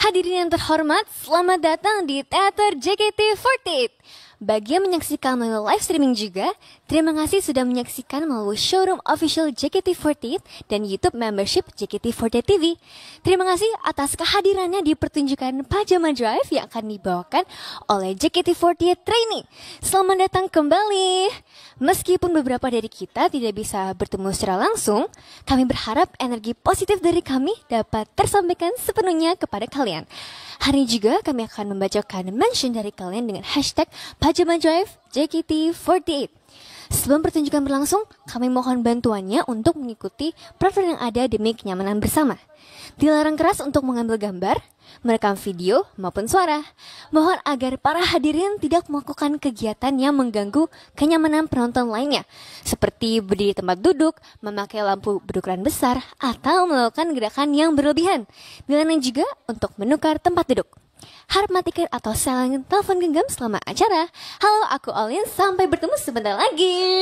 Hadirin yang terhormat, selamat datang di Teater JKT48. Bagi yang menyaksikan melalui live streaming juga, terima kasih sudah menyaksikan melalui showroom official JKT48 dan YouTube membership JKT48 TV. Terima kasih atas kehadirannya di pertunjukan Pajama Drive yang akan dibawakan oleh JKT48 Trainee. Selamat datang kembali. Meskipun beberapa dari kita tidak bisa bertemu secara langsung, kami berharap energi positif dari kami dapat tersampaikan sepenuhnya kepada kalian. Hari ini juga kami akan membacakan mention dari kalian dengan hashtag Pajama Drive JKT48. Sebelum pertunjukan berlangsung, kami mohon bantuannya untuk mengikuti peraturan yang ada demi kenyamanan bersama. Dilarang keras untuk mengambil gambar, merekam video, maupun suara. Mohon agar para hadirin tidak melakukan kegiatan yang mengganggu kenyamanan penonton lainnya, seperti berdiri tempat duduk, memakai lampu berukuran besar, atau melakukan gerakan yang berlebihan. Dilarang juga untuk menukar tempat duduk. Harap matikan atau silent telepon genggam selama acara. Halo, aku Olin. Sampai bertemu sebentar lagi.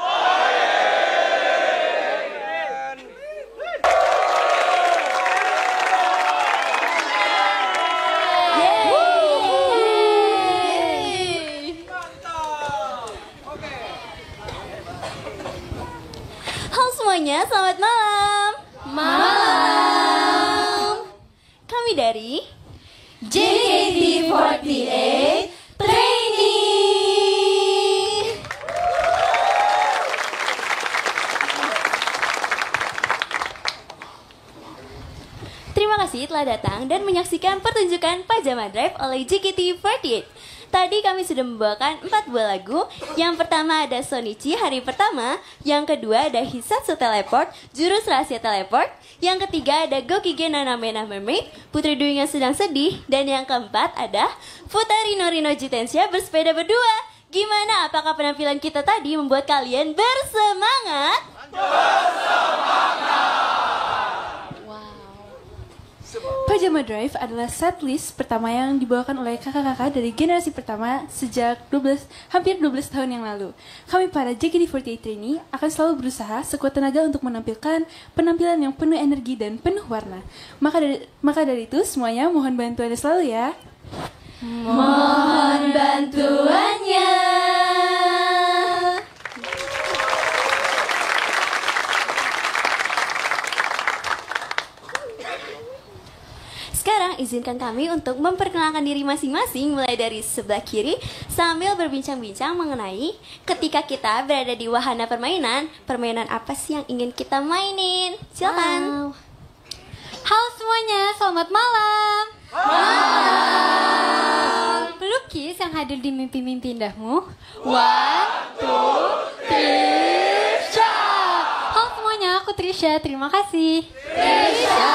Halo semuanya, selamat malam. Malam. Kami dari JKT48 Trainee. Terima kasih telah datang dan menyaksikan pertunjukan Pajama Drive oleh JKT48. Tadi kami sudah membawakan 4 buah lagu. Yang pertama ada Sonichi hari pertama, yang kedua ada Hisatsu Teleport, jurus rahasia teleport, yang ketiga ada Gokige Naname na Mermaid, Putri Duyung yang sedang sedih, dan yang keempat ada Futari no Rino Jitensha bersepeda berdua. Gimana? Apakah penampilan kita tadi membuat kalian bersemangat? Pajama Drive adalah setlist pertama yang dibawakan oleh kakak-kakak dari generasi pertama sejak hampir 12 tahun yang lalu. Kami para JKT48 Trainee akan selalu berusaha sekuat tenaga untuk menampilkan penampilan yang penuh energi dan penuh warna. Maka dari itu semuanya mohon bantuannya selalu ya. Mohon bantuannya. Sekarang izinkan kami untuk memperkenalkan diri masing-masing mulai dari sebelah kiri sambil berbincang-bincang mengenai ketika kita berada di wahana permainan, permainan apa sih yang ingin kita mainin? Silakan. Halo semuanya, selamat malam. Malam. Pelukis yang hadir di mimpi-mimpi indahmu. 1, 2, 3, shot. Halo semuanya, aku Trisha. Terima kasih. Trisha.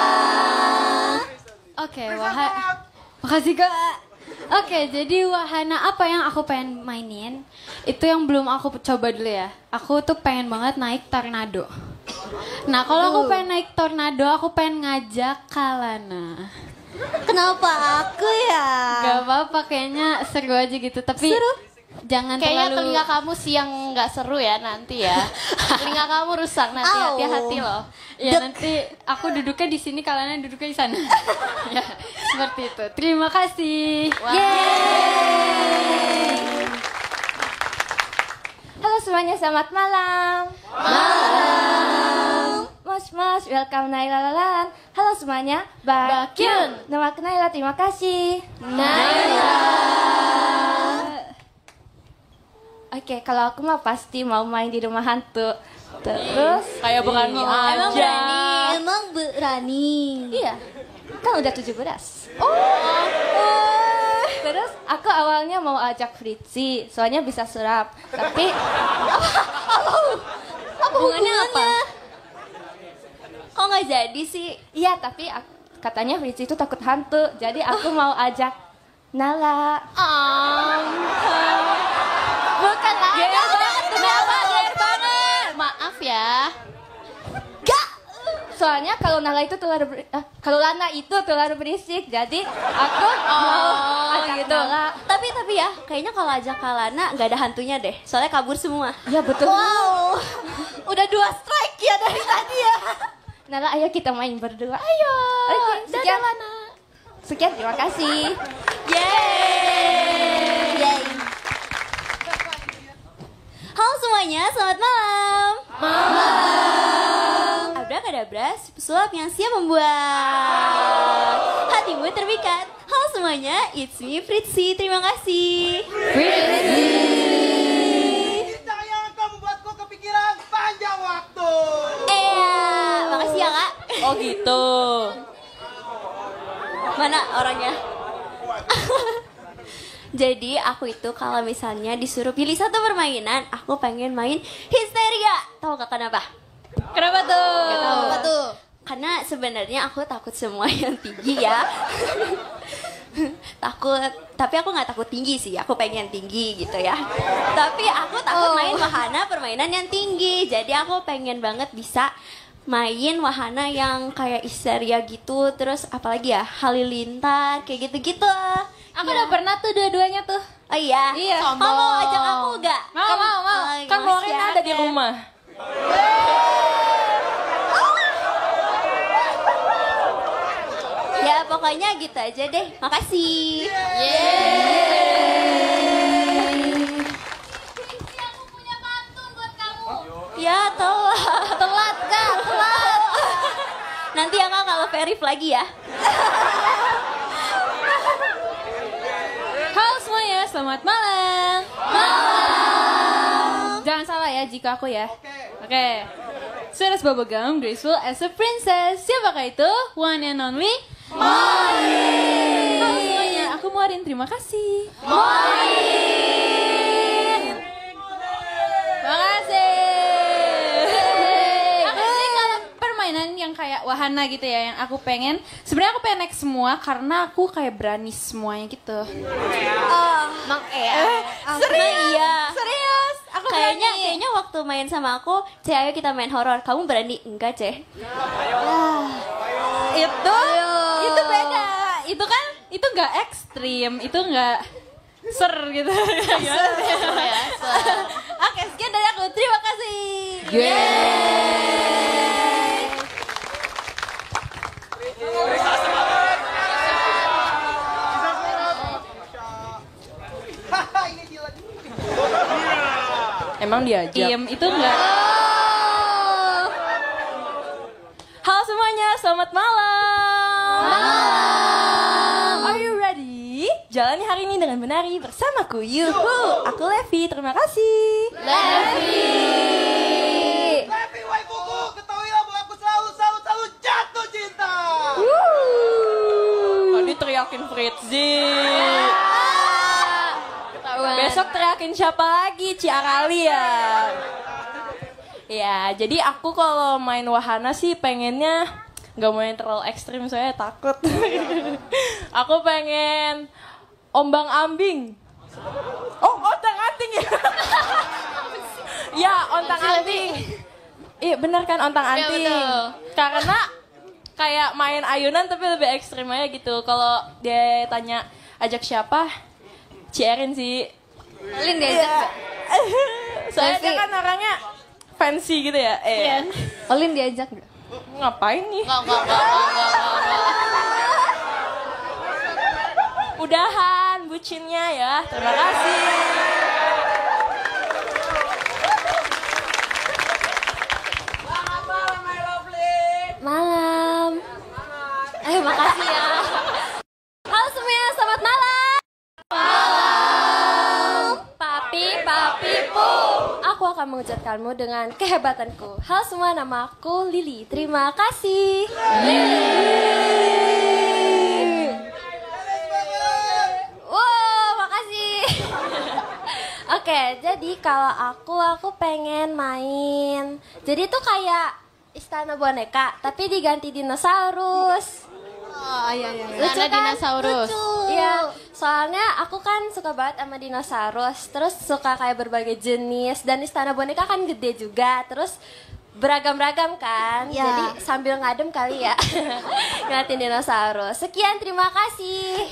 Oke, makasih Kak. Oke, jadi wahana apa yang aku pengen mainin? Itu yang belum aku coba dulu ya. Aku tuh pengen banget naik tornado. Nah, kalau aku pengen naik tornado, aku pengen ngajak Kalana. Kenapa aku ya? Gak apa-apa, kayaknya seru aja gitu. Tapi seru. Jangan kayaknya terlalu... telinga kamu sih yang nggak seru ya nanti ya. Telinga kamu rusak nanti, hati-hati loh. Ya nanti aku duduknya di sini, kalian duduknya di sana. Ya, seperti itu. Terima kasih. Wow. Yeay. Halo semuanya, selamat malam. Malam. Mas, welcome Naila Lalan. Halo semuanya, Bakyun. Nama aku Naila, terima kasih. Naila. Oke, kalau aku mah pasti mau main di rumah hantu. Terus Kayak bukan mau aja. Emang berani. iya, kan udah 17. Terus aku awalnya mau ajak Fritzi, soalnya bisa sulap. Tapi Hubungannya apa? Kok nggak jadi sih? iya, tapi katanya Fritzi itu takut hantu. Jadi aku mau ajak Nala. Bukan lah. Ger banget, kenapa? Ger banget. Maaf ya. Gak. Soalnya kalau Nala itu kalau Lana itu terlalu berisik. Jadi aku mau ajak gitu. Nala. Tapi ya, kayaknya kalau ajak Kalana nggak ada hantunya deh. Soalnya kabur semua. Ya betul. Wow, udah 2 strike ya dari tadi ya. Nala, ayo kita main berdua. Ayo. Oke, Dadah sekian. Lana. Sekian, terima kasih. Yeay. Halo semuanya, selamat malam. Malam. Abrakadabra, sulap yang siap membuat hatimu terpikat. Halo semuanya, it's me Fritzi. Terima kasih. Cinta yang akan membuatku kepikiran panjang waktu. Makasih ya kak. Oh gitu. Mana orangnya? Jadi aku itu kalau misalnya disuruh pilih satu permainan, aku pengen main histeria. Tahu gak kenapa? Kenapa tuh? Gak tahu. Apa tuh? Karena sebenarnya aku takut semua yang tinggi ya. Takut, tapi aku nggak takut tinggi sih. Aku pengen tinggi gitu ya. Tapi aku takut main wahana permainan yang tinggi. Jadi aku pengen banget bisa main wahana yang kayak histeria gitu. Terus apalagi ya, halilintar kayak gitu-gitu. Aku udah pernah tuh dua-duanya tuh. Oh iya? Iya. Kamu mau ajak aku gak? Mau. Kan Loren ada di rumah. Ya pokoknya gitu aja deh. Makasih. Ya telat kak, telat. Nanti ya kak kalau verif lagi ya. Halo semuanya, selamat malam. Jangan salah ya jika aku ya. Oke. Sweetest bubblegum, graceful as a princess. Siapakah itu? One and only Maureen. Halo semuanya, aku Maureen. Terima kasih. Makasih. Aku sih kalau permainan yang kayak wahana gitu ya, yang aku pengen. Sebenarnya aku pengen naik semua karena aku kayak berani semuanya gitu. Serius? Aku Kayaknya waktu main sama aku, Ceh ayo kita main horor. Kamu berani? Enggak Ceh. Itu beda. Itu nggak ekstrim, itu nggak ser gitu. Oke, sekian dari aku. Terima kasih. Ini dia lagi. Emang diajak? Diem itu enggak. Halo semuanya, selamat malam. Are you ready? Jalani hari ini dengan menari bersamaku. Yuhu, aku Levi. Terima kasih. Levi waifuku, ketahuilah bahwa aku selalu jatuh cinta. Tadi teriakin Fritzi. Besok teriakin siapa lagi? Ciarali ya. Ya, jadi aku kalau main wahana sih pengennya nggak mau yang terlalu ekstrim, soalnya takut. Aku pengen ombang ambing. Oh, ontang anting ya? Ya, ontang anting. Iya benar kan, ontang anting. Karena kayak main ayunan tapi lebih ekstrim aja gitu. Kalau dia tanya ajak siapa, Cierin sih. Olin diajak nggak? Soalnya dia kan orangnya fancy gitu ya. Olin diajak nggak? Ngapain nih? Udahan bucinnya ya. Terima kasih. Malam. Makasih ya. Halo semuanya, selamat malam. Papi pu. Aku akan mengucapkanmu dengan kehebatanku. Halo semua, nama aku Lily. Terima kasih. Wow, makasih. Oke, jadi kalau aku pengen main. Jadi tuh kayak istana boneka, tapi diganti dinosaurus. Lucu kan? Dinosaurus. Lucu. Iya, soalnya aku kan suka banget sama dinosaurus. Terus suka kayak berbagai jenis. Dan istana boneka kan gede juga. Terus beragam-ragam kan. Jadi sambil ngadem kali ya. Ngeliatin dinosaurus. Sekian, terima kasih.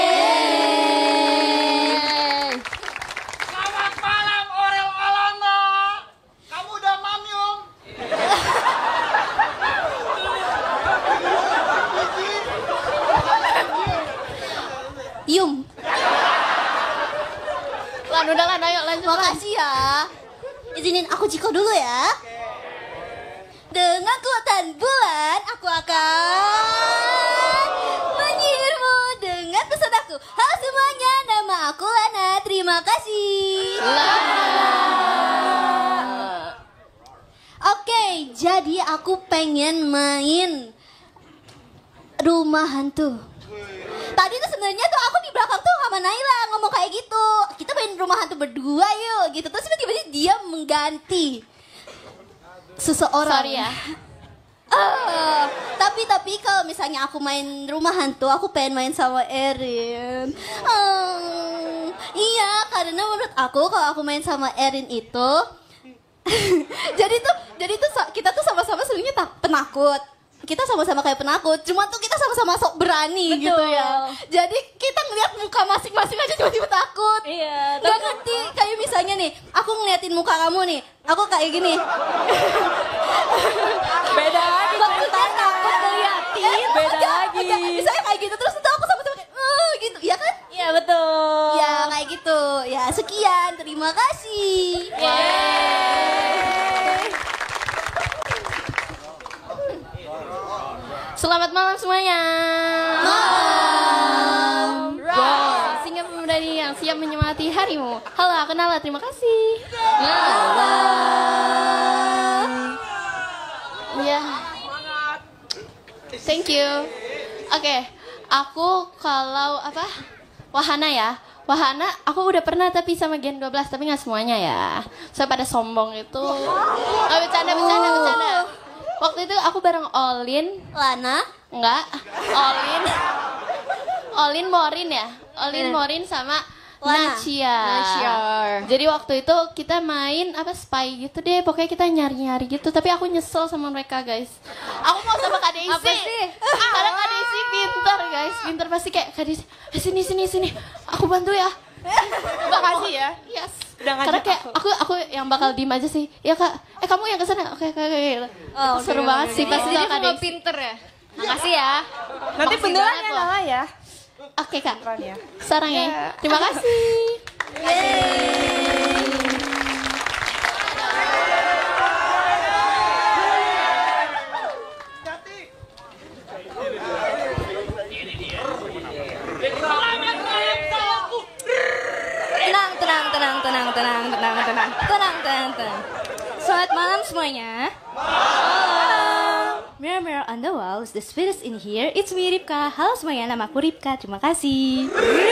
Yeay. Selamat malam Orel Olongo. Kamu udah mamyum? Makasih ya. Izinin aku Ciko dulu ya. Dengan kekuatan bulan, aku akan menyihirmu dengan pesan aku. Halo semuanya, nama aku Lana. Terima kasih. Oke, jadi aku pengen main rumah hantu. Tadi tuh sebenarnya tuh aku di belakang tuh sama Naila ngomong kayak gitu. Kita main rumah hantu berdua yuk gitu. Terus tiba-tiba dia mengganti seseorang. Sorry ya. Tapi kalau misalnya aku main rumah hantu, aku pengen main sama Erin. Iya, karena menurut aku kalau aku main sama Erin itu jadi tuh kita tuh sama-sama sebenarnya penakut. Kita sama-sama kayak penakut, cuma tuh kita sama-sama sok berani. Betul. Gitu ya. Jadi kita ngeliat muka masing-masing aja tiba-tiba takut. Iya. Gak ngerti, kayak misalnya nih, aku ngeliatin muka kamu nih, aku kayak gini. Beda lagi. Maksudnya takut ngeliatin. Beda lagi. Misalnya kayak gitu, terus tuh aku sama-sama kayak, gitu, ya kan? Iya betul. Ya kayak gitu. Ya sekian, terima kasih. Selamat malam semuanya. Malam. Wow, singa pemberani yang siap menyemangati harimu. Halo, aku Nala, terima kasih. Ya. Thank you. Oke, aku kalau apa? Wahana ya. Wahana, aku udah pernah tapi sama Gen 12, tapi nggak semuanya ya. Saya pada sombong itu. Oh, bercanda. Waktu itu aku bareng Olin, Lana, enggak, Olin Morin ya, Olin Morin sama Lana. Nacia. Jadi waktu itu kita main apa spy gitu deh, pokoknya kita nyari-nyari gitu. Tapi aku nyesel sama mereka guys. Aku mau sama Kak Daisy. Apa sih? Karena Kak Daisy pintar guys, pintar pasti kayak Kak Daisy. Sini, aku bantu ya. Makasih ya. Yes. Udah Karena kayak aku yang bakal diem aja sih. Ya Kak, kamu yang kesana. Oke. Seru banget sih pasti Jadi Kak kamu Daisy. pinter ya. Makasih ya. Nanti Makasih beneran banget ya loh. Nala ya. Oke Kak, Beneran ya. sarang ya. Terima kasih. Tenang. Selamat malam semuanya. Mirror, mirror on the wall, is the spirit in here? It's me, Ripka. Halo semuanya, nama aku Ripka. Terima kasih.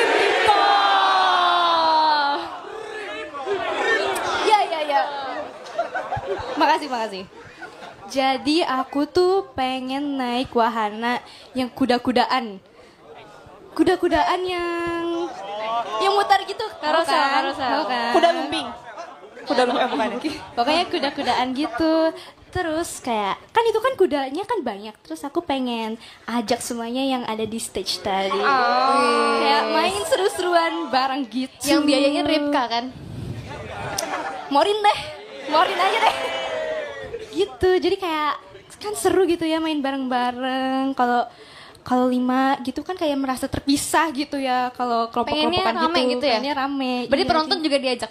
Ya. Makasih. Jadi aku tuh pengen naik wahana yang kuda-kudaan. Kuda-kudaan yang mutar gitu. Karosel. Tahu kan? Kuda lumping. Kuda lumping bukan ya? Pokoknya kuda-kudaan gitu. Terus kayak, kan itu kan kudanya kan banyak. Terus aku pengen ajak semuanya yang ada di stage tadi. Kayak main seru-seruan bareng gitu. Yang biayain Ripka kan? Morin aja deh. Gitu, jadi kayak kan seru gitu ya main bareng-bareng. Kalau 5 gitu kan kayak merasa terpisah gitu ya. Kalau kelompok-kelompokan Pengennya rame gitu ya? pengennya rame. Berarti Iya, penonton gitu. juga diajak.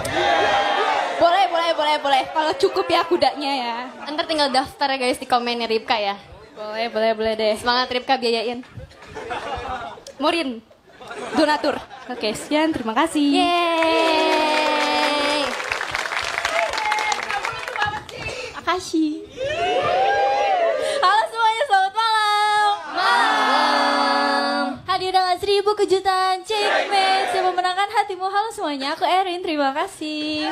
Boleh. Kalau cukup ya kudanya ya. Ntar tinggal daftar ya guys di komennya Ripka ya. Boleh deh. Semangat Ripka biayain. Morin, donatur. Oke, sekian, terima kasih. Yeay. Makasih. Halo semuanya, selamat malam. Hadir dengan 1000 kejutan Checkmate yang memenangkan hatimu. Halo semuanya, aku Erin, terima kasih.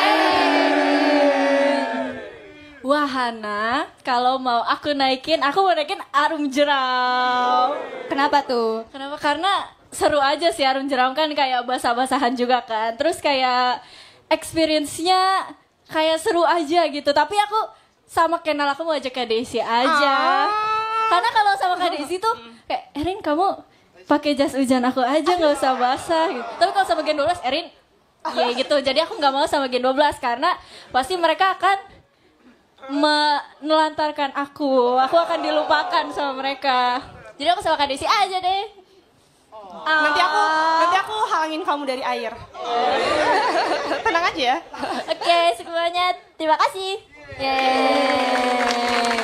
Wahana, kalau mau aku naikin arum jeram. Kenapa tuh? Kenapa? Karena seru aja sih arum jeram kan kayak basah-basahan juga kan. Terus kayak experience-nya kayak seru aja gitu. Tapi aku sama Kenal aku mau ajak Kak Daisy aja. Karena kalau sama Kak Daisy tuh kayak Erin kamu pakai jas hujan aku aja nggak usah basah gitu. Tapi kalau sama Gen 12 Erin ya gitu. Jadi aku nggak mau sama Gen 12 karena pasti mereka akan menelantarkan aku. Aku akan dilupakan sama mereka. Jadi aku sama Kak Daisy aja deh. Nanti aku halangin kamu dari air. Tenang aja ya. Oke, semuanya terima kasih. Yeay.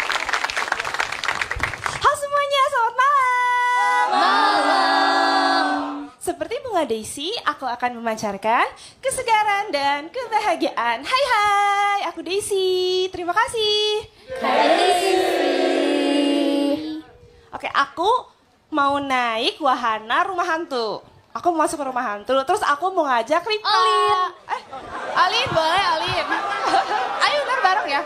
Halo semuanya, selamat malam. Seperti bunga Daisy, aku akan memancarkan kesegaran dan kebahagiaan. Hai, aku Daisy. Terima kasih. Oke, aku mau naik wahana rumah hantu. Aku mau masuk ke rumah hantu, terus aku mau ngajak Ripka. Alin, boleh Alin. Ayo ntar bareng ya.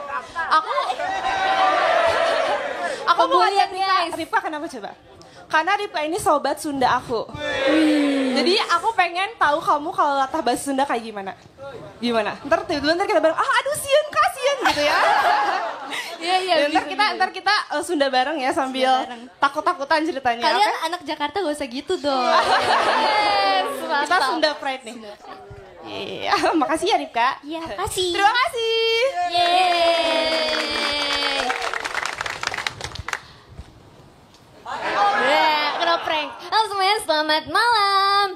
Aku mau ngajak Ripka. Ripka kenapa coba? Karena Ripka ini sobat Sunda aku. Jadi aku pengen tahu kamu kalau latah bahasa Sunda kayak gimana. Gimana? Ntar kita bareng. Aduh sian kasian gitu ya. Iya. Ntar kita Sunda bareng ya sambil takut-takutan ceritanya. Kalian anak Jakarta gak usah gitu dong. Kita Sunda Pride nih. Iya, makasih ya Ripka. Iya, kasih. Terima kasih. Kena prank. Halo semuanya, selamat malam.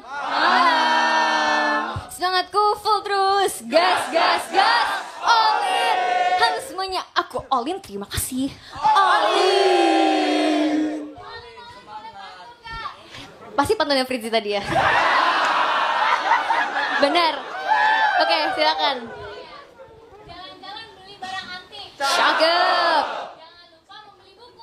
Semangatku full terus. Gas. All in. Halo semuanya, aku all in. Terima kasih. All in. Pasti pantauannya Fritzi tadi ya. Benar. Oke, silakan. Jalan-jalan beli barang antik. Cakep. Jangan lupa membeli buku.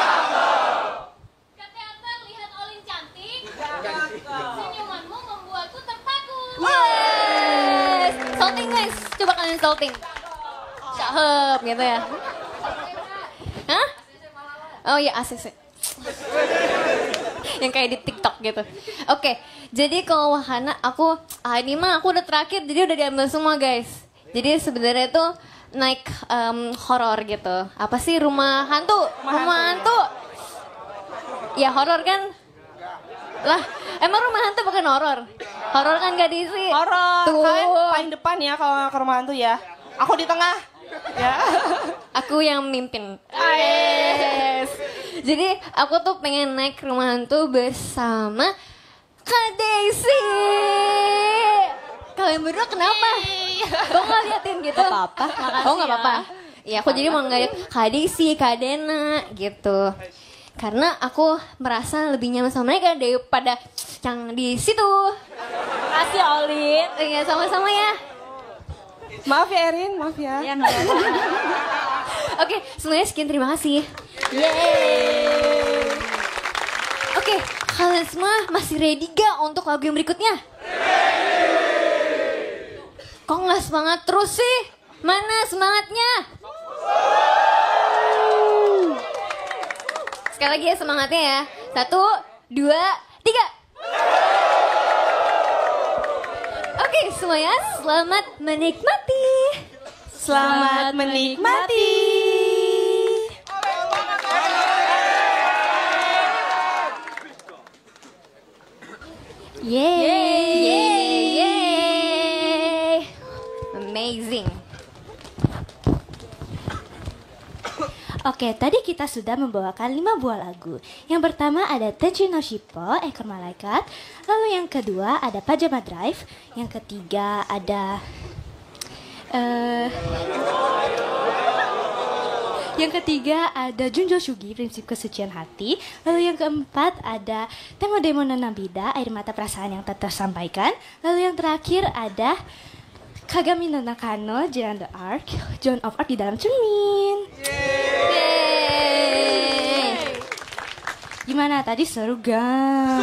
Ke teater lihat Olin cantik. Senyumanmu membuatku terpaku. Yes. Salting guys, coba kalian salting. Cakep gitu ya. Hah? Oh iya ACC. Yang kayak di TikTok gitu. Oke, jadi kalau wahana ini mah aku udah terakhir, jadi udah diambil semua guys. Jadi sebenarnya itu naik horor gitu. Apa sih rumah hantu? Rumah hantu. Ya horor kan? Lah, emang rumah hantu bukan horor? Horor kan gak diisi? Horor. Tuh. Kalian paling depan ya kalau ke rumah hantu ya. Aku di tengah. Ya. Aku yang mimpin. Yes. Jadi aku tuh pengen naik rumah hantu bersama Kak Daisy. Kalian berdua kenapa? Kok nggak liatin gitu? Gak apa-apa. Oh nggak apa-apa. Ya aku jadi mau ngeliat Kak Daisy, Kak Dena gitu. Karena aku merasa lebih nyaman sama mereka daripada yang di situ. Makasih Olin. Iya sama-sama ya. Maaf ya Erin, maaf ya. Oke, semuanya sekian, terima kasih. Yeay. Oke, kalian semua masih ready gak untuk lagu yang berikutnya? Kok nggak semangat terus sih? Mana semangatnya? Sekali lagi ya semangatnya ya. 1, 2, 3. Oke, semuanya selamat menikmati. Selamat menikmati. Yeay. Amazing. Oke, tadi kita sudah membawakan 5 buah lagu. Yang pertama ada Techi no Shippo, Ekor Malaikat. Lalu yang kedua ada Pajama Drive. Yang ketiga ada Junjo Shugi, Prinsip Kesucian Hati. Lalu yang keempat ada Temo Demo no Nabida, Air Mata Perasaan yang Tak Tersampaikan. Lalu yang terakhir ada Kagami no Nakano, Joan of Arc di dalam cermin. Gimana tadi, seru gak?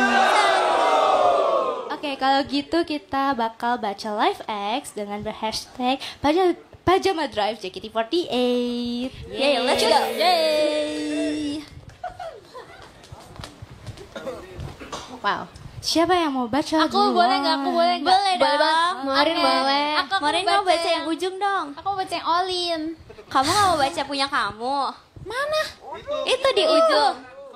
Oke, kalau gitu kita bakal baca live X dengan berhashtag Pajama Drive JKT48. Yeay, let's go. Yeay. Wow. Siapa yang mau baca Aku duluan? boleh nggak? Aku boleh nggak? Boleh dong. Marin boleh. Aku Marin mau baca yang ujung dong. Aku mau baca yang Olin. Kamu gak mau baca punya kamu? Mana? Itu di ujung.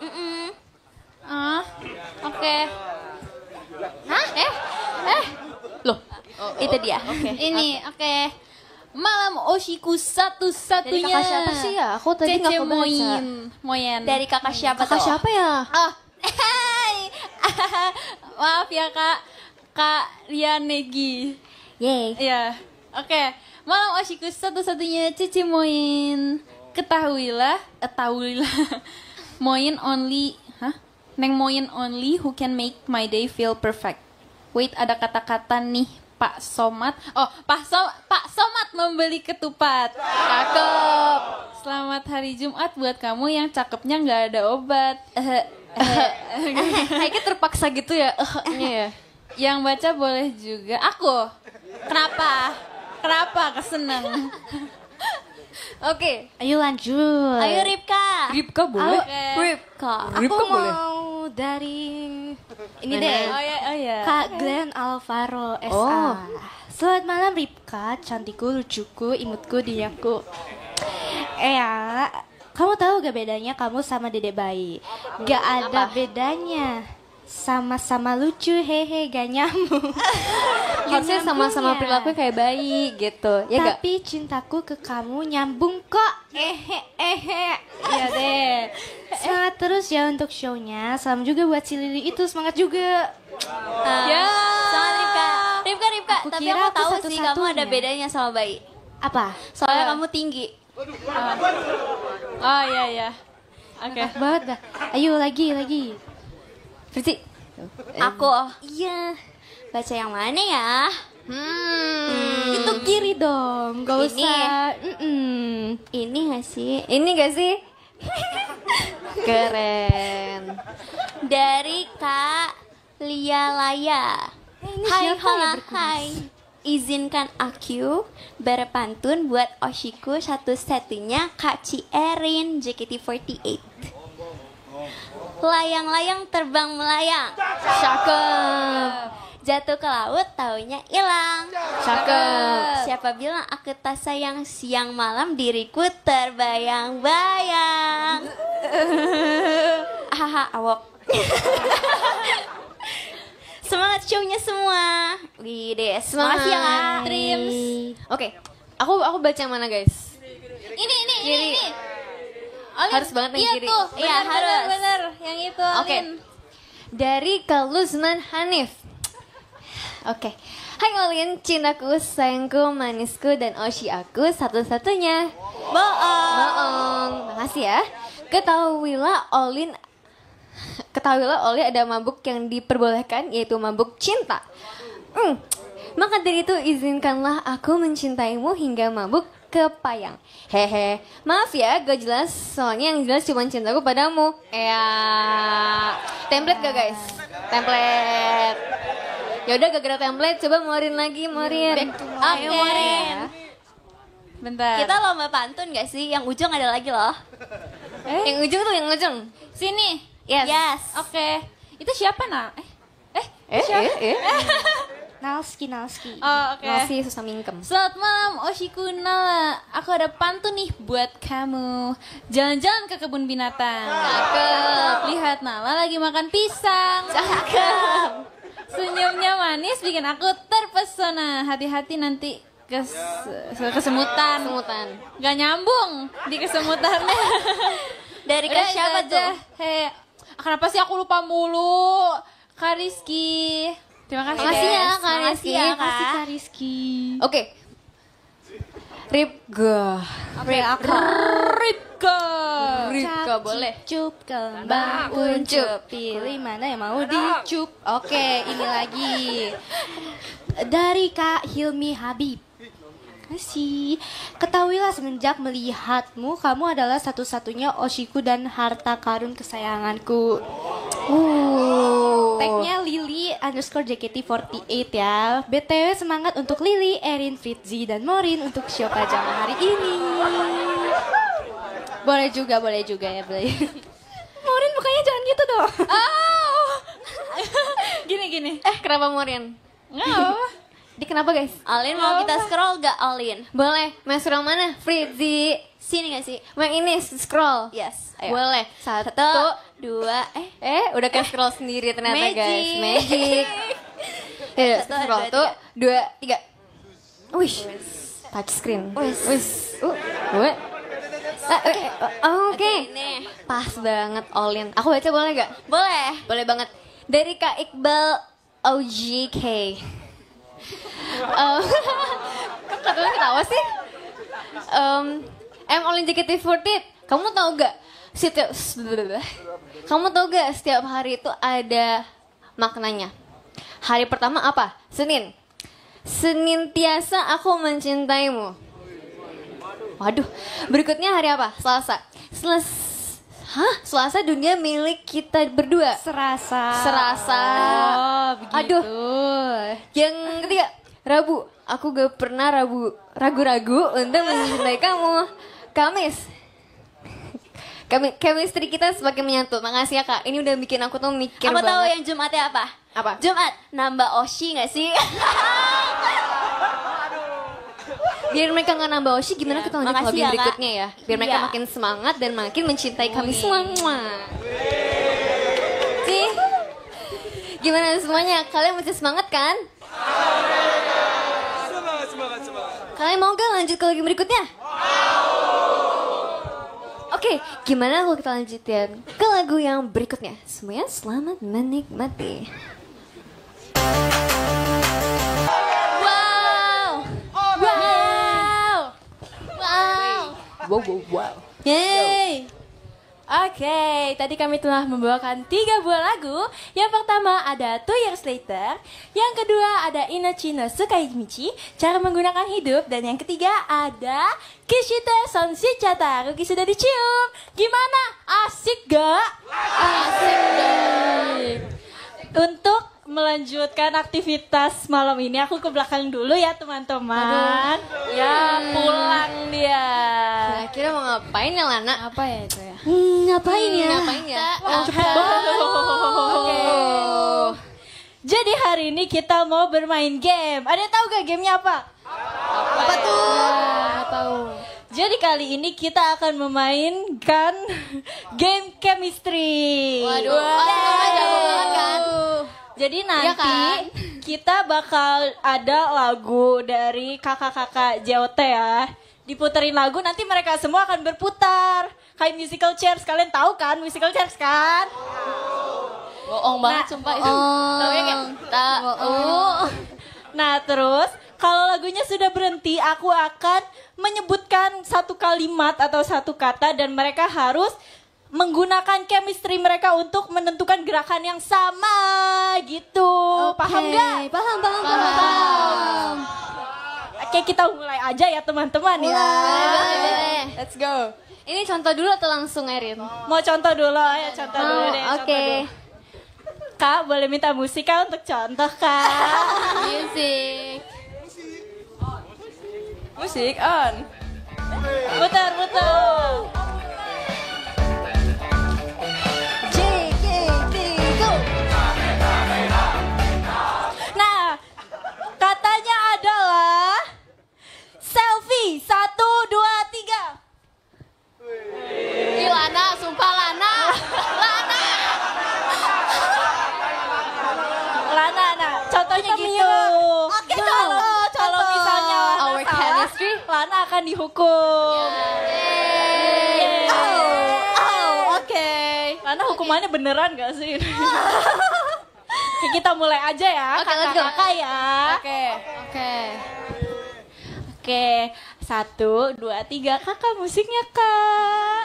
Oke. Hah? Loh. Itu dia. Ini oke. Malam Oshiku satu-satunya. Dari kakak siapa sih ya? Aku tadi nggak Cece kebaca. Moyen. Dari kakak siapa Kakak tuh? siapa ya? Oh, hai, Maaf ya Kak Rianegi. Yeay. Iya. Oke. Malam Oshiku satu-satunya Cici Moin. Ketahuilah. Moin only. Neng Moin only who can make my day feel perfect. Wait, ada kata-kata nih. Pak Somat. Oh, Pak Somat membeli ketupat. Cakep. Selamat hari Jumat buat kamu yang cakepnya nggak ada obat. Kayaknya terpaksa gitu ya. Ya. Yang baca boleh juga. Aku. Kenapa? Keseneng. Oke. Ayo lanjut. Ayo Ripka. Ripka boleh. Ripka. Aku mau dari ini deh. Oh ya. Kak Glenn Alvaro SA. Selamat malam Ripka, cantikku, lucuku, imutku, dinyaku. Kamu tahu gak bedanya kamu sama Dede Bayi? Gak ada bedanya. Sama-sama lucu, hehe, gak nyambung. Harusnya sama-sama perilaku kayak bayi gitu. Ya gak? Tapi cintaku ke kamu nyambung kok. Ya deh. Semangat terus ya untuk show-nya. Salam juga buat si Lili itu, semangat juga. Ya. Sama Ripka. Aku Tapi kira aku tahu aku sih kamu ada satu-satunya. bedanya sama bayi. Apa? Soalnya kamu tinggi. Oh iya. Oke. Enak banget dah. Ayo lagi. Fritzi. Aku. Iya. Baca yang mana ya? Itu kiri dong. Gak Ini. usah. Ini gak sih? Ini gak sih? Keren. Dari Kak Lia Laya. Hai siapa ya hola hai. Izinkan aku berpantun buat Oshiku satu-satunya Kak Ci Erin JKT48. Layang-layang terbang melayang. Cakep. Jatuh ke laut taunya hilang. Cakep. Siapa bilang aku tak sayang, siang malam diriku terbayang-bayang. Haha awok. Semangat show-nya semua. Wih, semangat ya Kak Trims. Oke. Aku baca yang mana guys? Ini. Olin, Harus banget yang iya kiri. Tuh, Iya, harus. Bener. Yang itu Oke. Olin. Dari Kaluzman Hanif. Oke. Hai Olin, cintaku, sayangku, manisku, dan Oshi aku satu-satunya. Bohong. Makasih ya. Ketahuilah Olin ada mabuk yang diperbolehkan, yaitu mabuk cinta. Maka dari itu izinkanlah aku mencintaimu hingga mabuk kepayang. Hehe. Maaf ya, gak jelas. Soalnya yang jelas cuma cintaku padamu. Template gak guys? Template. Yaudah, gara-gara template, coba Morin lagi, Morin. Oke, Morin. Bentar. Kita lomba pantun gak sih? Yang ujung ada lagi loh. Yang ujung tuh, yang ujung. Sini. Yes. Oke. Itu siapa nak? Nalski. Oh, oke. Masih susah mingkem. Selamat malam Oshiku Nala. Aku ada pantun nih buat kamu. Jalan-jalan ke kebun binatang. Cakep. Lihat Nala lagi makan pisang. Cakep. Senyumnya manis bikin aku terpesona. Hati-hati nanti kesemutan. Gak nyambung di kesemutannya. Dari Kak siapa tuh? Hei, kenapa sih aku lupa mulu? Kak Rizky. Terima kasih. Makasih ya, guys. Kak Rizky. Kasih Kak Rizky. Oke. Ripka. Ripka boleh. Cup kembang uncup. Pilih mana yang mau dicup. Oke, ini lagi. Dari Kak Hilmi Habib. Kasih. Ketahuilah semenjak melihatmu, kamu adalah satu-satunya Oshiku dan harta karun kesayanganku. Tagnya Lili _ JKT48 ya. BTW semangat untuk Lili, Erin, Fritzi, dan Morin untuk show pajama hari ini. Boleh juga ya, boleh. Morin mukanya jangan gitu dong. Gini. Kenapa Morin? Nggak. Di kenapa guys? Alin mau kita scroll gak Alin? Boleh. Mau scroll mana? Fritzi. Sini gak sih? Yang ini scroll. Yes. Ayo. Boleh. Satu. Dua. Udah kayak scroll sendiri ternyata Magic. guys. Magic. Ya, Satu, scroll dua, tuh. 2, 3. Wih. Touch screen. Wih. Oke. Ini. Pas banget Olin. Aku baca boleh gak? Boleh. Boleh banget. Dari Kak Iqbal OGK. Kok kalian ketawa sih? I'm only JKT48. Kamu tahu gak? Setiap hari itu ada maknanya. Hari pertama apa? Senin. Senantiasa aku mencintaimu. Waduh. Berikutnya hari apa? Selasa. Selasa dunia milik kita berdua. Serasa. Oh, begitu. Aduh. Yang ketiga, Rabu. Aku gak pernah ragu-ragu untuk mencintai kamu. Kamis. Chemistry kita semakin menyatu. Makasih ya Kak. Ini udah bikin aku tuh mikir Aku banget. tahu yang Jumatnya apa? Apa? Jumat nambah Oshi gak sih? Biar mereka nggak nambah Oshi, gimana kita lanjut makasih hobi ya, Kak. berikutnya ya. Biar mereka Iya. makin semangat dan makin mencintai kami semua. Sih. Gimana semuanya? Kalian masih semangat kan? Semangat. Kalian mau gak lanjut ke lagu berikutnya? Oke, gimana kalau kita lanjutin ke lagu yang berikutnya? Semuanya selamat menikmati. Wow. Yeay. Oke, tadi kami telah membawakan 3 buah lagu. Yang pertama ada 2 Years Later. Yang kedua ada Inochi no Sukaimichi, Cara Menggunakan Hidup. Dan yang ketiga ada Kishite Son Shichata, Rugi Sudah Dicium. Gimana? Asik gak? Asik. Untuk melanjutkan aktivitas malam ini, aku ke belakang dulu ya teman-teman. Ya, pulang dia. Kira-kira mau ngapain ya Lana? Apa ya itu ya? Ngapain ya? Oke. Jadi hari ini kita mau bermain game. Ada yang tahu gak gamenya apa? Apa tuh? Nggak tahu. Jadi kali ini kita akan memainkan game chemistry. Waduh, jago banget kan? Jadi nanti Iya kan? kita bakal ada lagu dari kakak-kakak JOT ya. Diputerin lagu, nanti mereka semua akan berputar. Kayak musical chairs, kalian tahu kan musical chairs kan? Bohong banget sumpah itu. Nah terus kalau lagunya sudah berhenti, aku akan menyebutkan satu kalimat atau satu kata dan mereka harus menggunakan chemistry mereka untuk menentukan gerakan yang sama gitu. Paham nggak? Paham. Oke, kita mulai aja ya teman-teman ya. Boleh. Let's go. Ini contoh dulu atau langsung Erin? Mau contoh dulu ya, contoh dulu deh. contoh Oke. dulu. Kak, boleh minta musik Kak untuk contoh Kak? Music. Musik on. Putar. Nah, katanya adalah selfie. 1, 2, 3. Ih, Lana, sumpah Lana. Lana, nah, contohnya gitu. Oke, kalau misalnya Lana Our salah, chemistry. Lana akan dihukum. Oke. Lana hukumannya beneran gak sih? Oke, kita mulai aja ya, Oke, let's go. kakak-kakak ya. Oke. Oke, 1, 2, 3. Kakak musiknya Kak.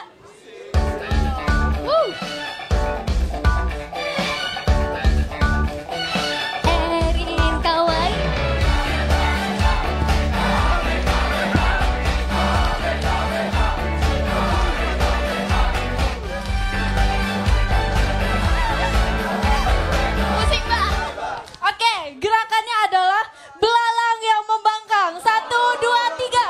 Erin kawaii. Musik Mbak. Oke, gerakannya adalah belalang yang membangkang. 1, 2, 3.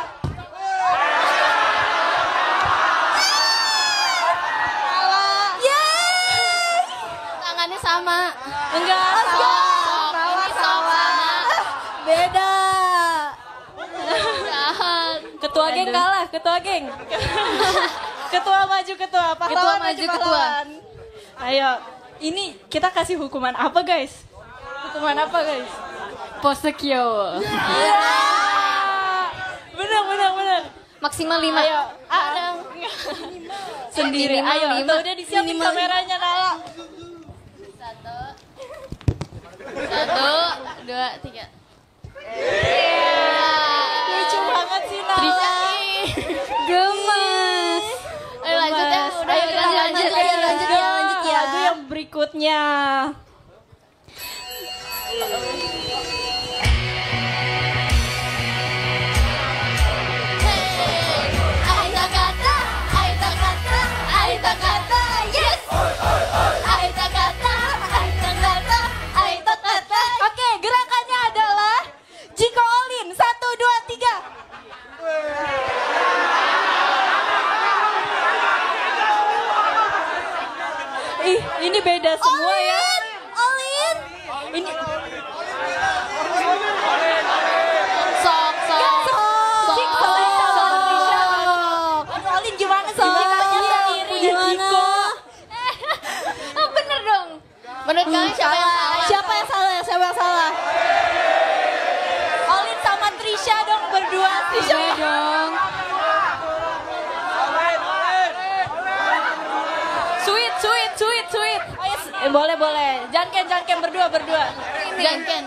Yeay. Tangannya sama. Enggak, salah. Beda. Jahat. Ketua geng kalah, ketua geng. Ketua maju ketua, pahlawan Ketua maju, ketua. pahlawan. Ayo, ini kita kasih hukuman apa guys? Hukuman apa guys? Pose Kyo. Bener. Maksimal 5. Ayo, sendiri. Minimal Ayo, lima. tuh udah disiapin Minimal kameranya Nala. 1, 2, 3. Lucu banget sih Nala. Trisha. Gemes. Ayo lanjut ya. Udah lanjut ya. Lagu yang berikutnya. Oke, gerakannya adalah Jiko Olin 1, 2, 3. Ih, ini beda semua ya. Olin. Ini Sok. Olin gimana sih? Gimana? Bener dong. Menurut kalian siapa yang salah? Siapa yang salah? Olin sama Trisha dong berdua. Trisha dong. Sweet. Boleh. Janken berdua. Janken.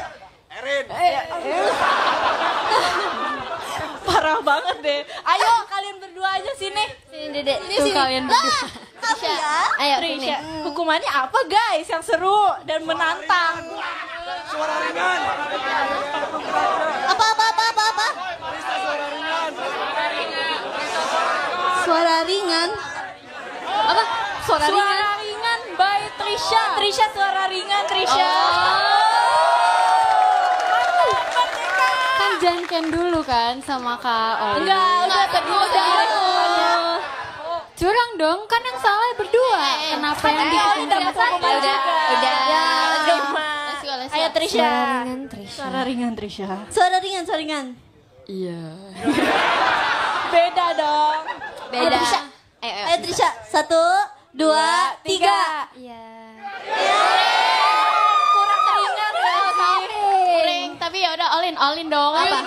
Parah banget deh. Ayo kalian berdua aja sini. Sini Dede. Tuh kalian berdua. Trisha. Ayo Trisha. Hukumannya apa guys yang seru dan menantang? Suara ringan. Apa? Suara ringan. Apa? Suara ringan. ringan by Trisha. Trisha suara ringan Trisha. Kan Janken dulu kan sama Kak Olin. Enggak, udah. Curang dong, kan yang salah berdua. Kenapa yang Olin dapat hukuman juga. Udah. Ayo Trisha. Suara ringan Trisha. Suara ringan. Iya. Beda dong. Beda. Ayo Trisha. 1, 2, 3. Iya. Kurang teringat ya sih. Kuring, tapi ya udah Olin dong. Apa?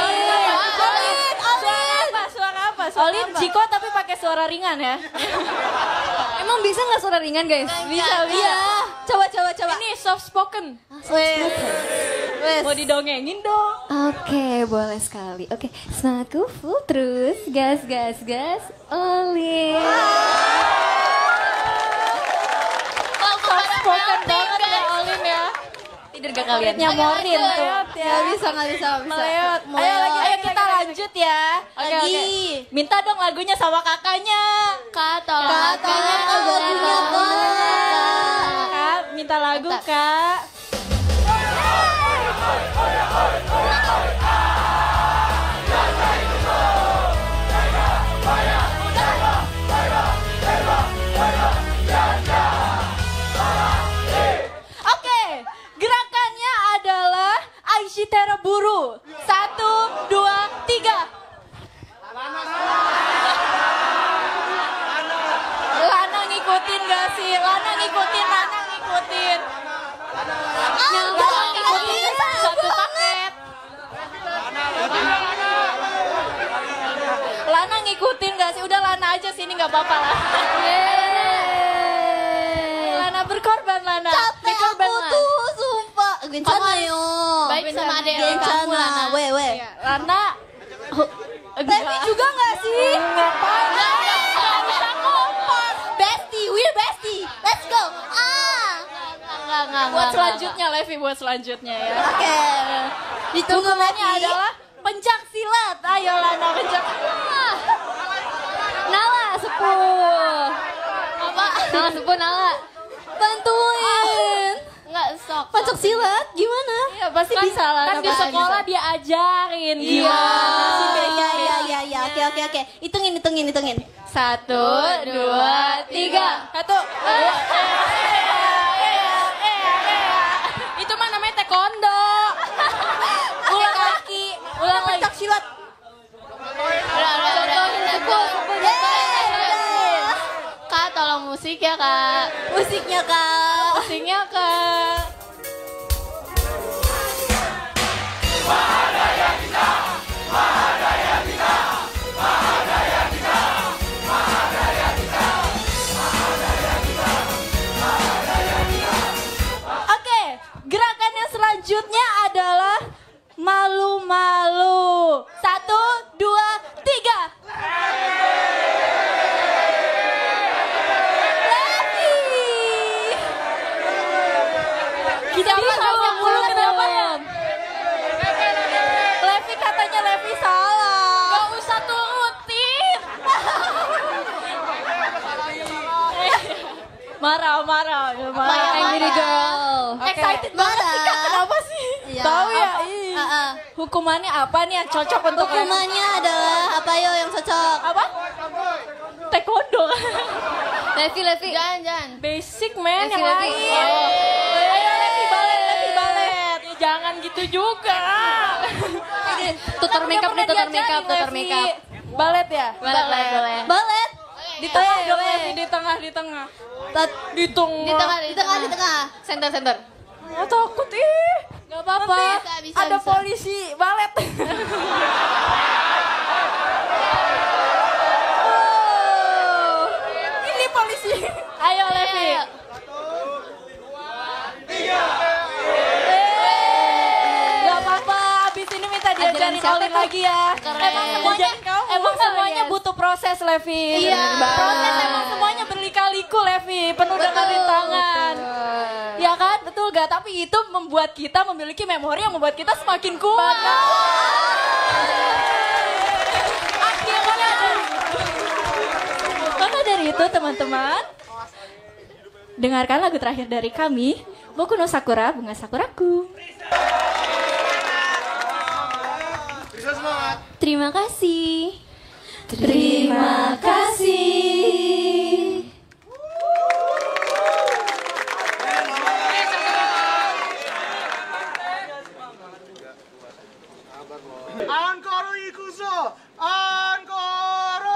Suara apa? Olin Jiko tapi pakai suara ringan ya. Emang bisa nggak suara ringan guys? Bisa. Coba. Ini soft spoken. Wes. Mau didongengin dong. Oke, boleh sekali. Oke, semangatku full terus. Gas. Olin. Soft spoken banget ya Olin ya. Tidur gak kalian? Nyamorin tuh. Nggak bisa. Meleot. Ayo kita lanjut ya. Oke. Minta dong lagunya sama kakaknya. Kak, tolong Kakaknya lagunya, Kak, minta lagu Kak. Oke, gerakannya adalah Aisyitera Buru. 1, 2, 3. Lana ngikutin gak sih? Lana ngikutin. Ngikutin satu paket. Lana ngikutin gak sih? Udah Lana aja sini gak apa-apa lah. Lana berkorban Lana. Capek aku tuh, sumpah. Gencana yo. Baik sama adek kamu Lana. Weh. Lana. Tapi juga gak sih? Ngapain? Gak usah kompak. Bestie, we're bestie. Let's go. Buat selanjutnya, Levi, buat selanjutnya ya. Oke. Ditunggu Hukumannya lagi. adalah pencak silat. Ayo Lana pencak. Nala, sepuh. Apa? Nala, sepuh Nala. Bantuin. Enggak sok. Pencak silat gimana? Iya pasti bisa lah. Kan di Bisa. sekolah dia ajarin. Iya. Gimana? Iya. Oke. Hitungin. 1, 2, 3. 1. Itu mah namanya taekwondo. Ulang kaki. Ulang lagi. Pencak silat. Kak, tolong musik ya Kak. Musiknya Kak. Musiknya Kak. Oke, malu. 1, 2, 3. Kita yang mulu kenapa ya? Levi katanya Levi salah. Gak usah turutin. Marah. Angry girl. Excited banget sih Kak, kenapa sih? Tahu ya? Hukumannya apa nih yang cocok untuk Hukumannya adalah apa yo yang cocok? apa? Taekwondo. Levi, jangan. Basic man Levi, yang Levi. lain. Ayo Levi balet. Ya, jangan gitu juga. Tutor makeup. Balet ya? Boleh. Balet. Di tengah dong Levi, di tengah. Di tengah. Center. Oh, takut ih. Gak apa-apa. Nanti ada polisi balet. Oh, ini polisi. Ayo Levi. 1, 2, 3. Gak apa-apa. Abis ini minta diajarin Olin lagi ya. Emang semuanya butuh proses Levi. Iya. Proses emang semuanya berlika-liku Levi. Penuh dengan rintangan. Ya kan? Betul gak? Tapi itu membuat kita memiliki memori yang membuat kita semakin kuat. Maka dari itu teman-teman, dengarkan lagu terakhir dari kami, Boku no Sakura, Bunga Sakuraku. Terima kasih. Terima kasih. Ankoro ikuzo! Ankoro!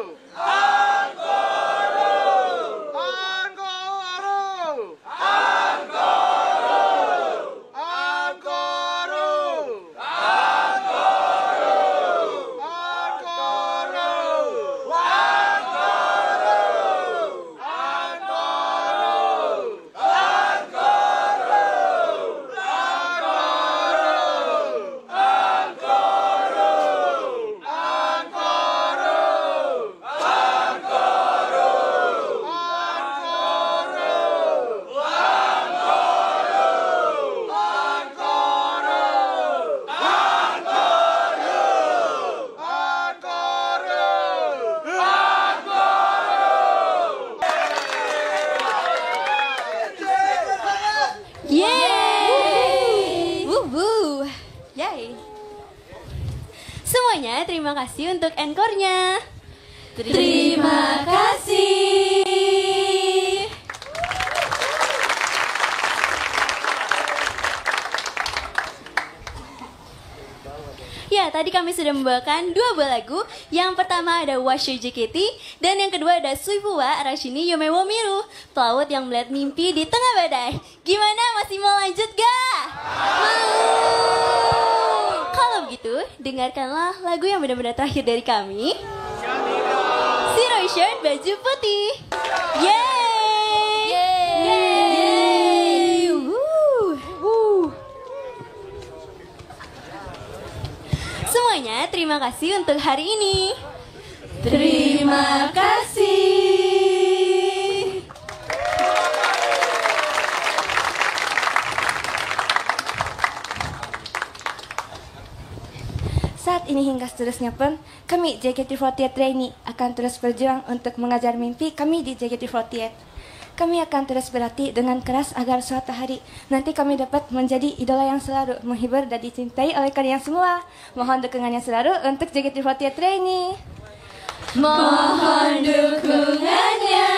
Semuanya terima kasih untuk encore-nya. Terima kasih. Ya, tadi kami sudah membawakan 2 buah lagu. Yang pertama ada Washo JKT dan yang kedua ada Suifuwa Arashini Yume wo Miru, pelaut yang melihat mimpi di tengah badai. Gimana, masih mau lanjut gak? Mau. Kalau begitu, dengarkanlah lagu yang benar-benar terakhir dari kami. Zero Shirt Baju Putih. Yeay! Yeay! Semuanya terima kasih untuk hari ini. Terima kasih. Saat ini hingga seterusnya pun, kami JKT48 Trainee akan terus berjuang untuk mengajar mimpi kami di JKT48. Kami akan terus berlatih dengan keras agar suatu hari nanti kami dapat menjadi idola yang selalu menghibur dan dicintai oleh kalian semua. Mohon dukungannya selalu untuk JKT48 Trainee. Mohon dukungannya.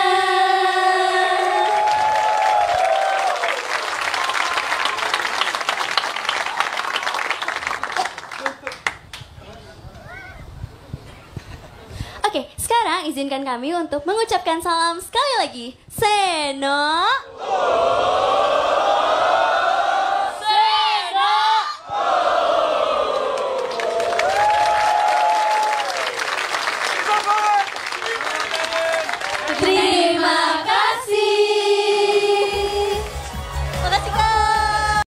Oke, sekarang izinkan kami untuk mengucapkan salam sekali lagi. Seno.